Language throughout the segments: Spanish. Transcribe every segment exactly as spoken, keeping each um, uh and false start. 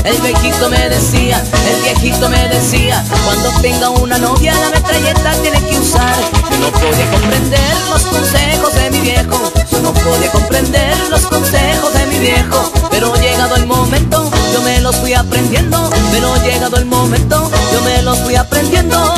el viejito me decía, el viejito me decía, cuando tenga una novia la metralleta tiene que usar. Yo no podía comprender los consejos de mi viejo, yo no podía comprender los consejos de mi viejo, pero llegado el momento yo me los fui aprendiendo, pero llegado el momento yo me los fui aprendiendo.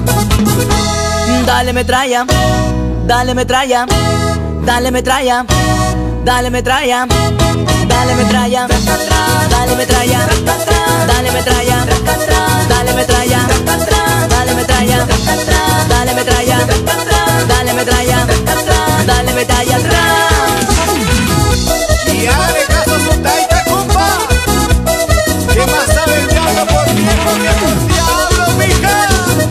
Dale metralla, dale metralla, dale metralla, dale metralla, dale metralla, dale metralla, dale metralla, dale metralla, dale metralla, dale metralla, dale metralla, dale metralla atrás. Y hágale caso a su taita, compa. ¿Qué más sabe el diablo por viejo que por diablo, mija?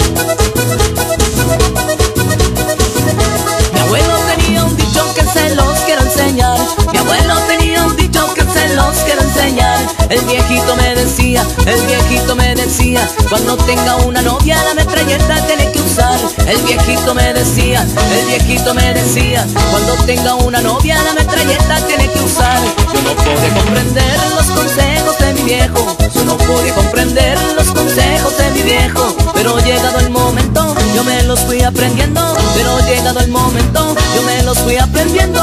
Mi abuelo tenía un dicho que se los quiero enseñar. Mi abuelo tenía un dicho que se los quiero enseñar. El viejito me decía, el viejito me decía, cuando tenga una novia la metralleta tiene que usar. El viejito me decía, el viejito me decía, cuando tenga una novia la metralleta tiene que usar. Yo no podía comprender los consejos de mi viejo, yo no podía comprender los consejos de mi viejo, pero llegado el momento yo me los fui aprendiendo, pero llegado el momento yo me los fui aprendiendo.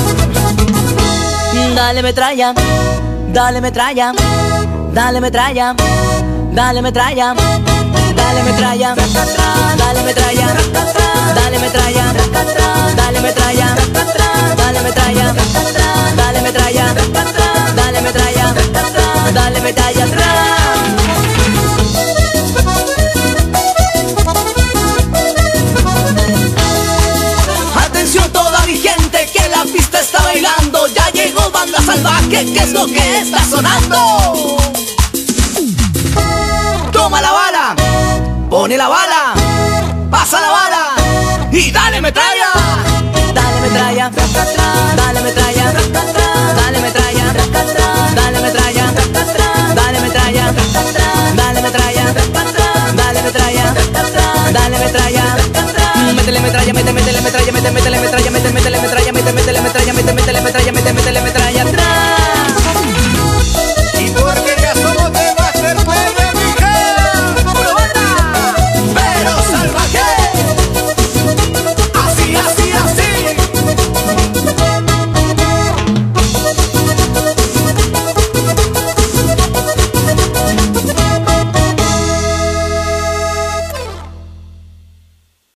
Dale metralla, dale metralla, dale metralla, dale metralla, dale metralla, dale metralla, dale metralla, dale metralla, dale metralla, dale metralla, dale metralla, dale metralla atrás. Atención toda mi gente que la pista está bailando, ya llegó Banda Salvaje, ¿qué es lo que está sonando? Toma la bala, pone la bala, pasa la bala y dale metralla, dale metralla,